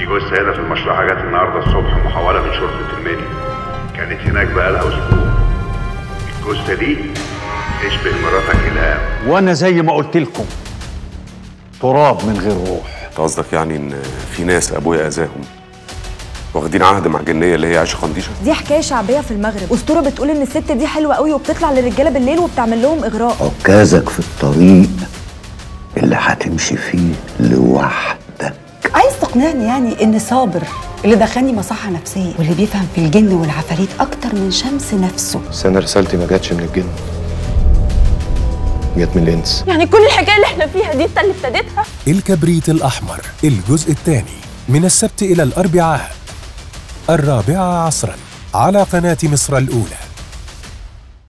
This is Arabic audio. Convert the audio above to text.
في جثه هنا في المشرحه جت النهارده الصبح محوله من شرطه المنيا، كانت هناك بقالها اسبوع. الجثه دي تشبه مراتك الهام، وانا زي ما قلت لكم تراب من غير روح. قصدك يعني ان في ناس ابويا اذاهم واخدين عهد مع جنيه اللي هي عايشه خنديشه؟ دي حكايه شعبيه في المغرب، اسطوره بتقول ان الست دي حلوه قوي وبتطلع للرجاله بالليل وبتعمل لهم اغراء. عكازك في الطريق اللي هتمشي فيه لوحدك. عايز تقنعني يعني ان صابر اللي دخلني مصحه نفسيه واللي بيفهم في الجن والعفاريت اكتر من شمس نفسه؟ بس انا رسالتي ما جاتش من الجن، جت من الانس. يعني كل الحكايه اللي احنا فيها دي انت اللي ابتديتها؟ الكبريت الأحمر الجزء الثاني من السبت إلى الأربعاء 4 عصرا على قناة مصر الأولى.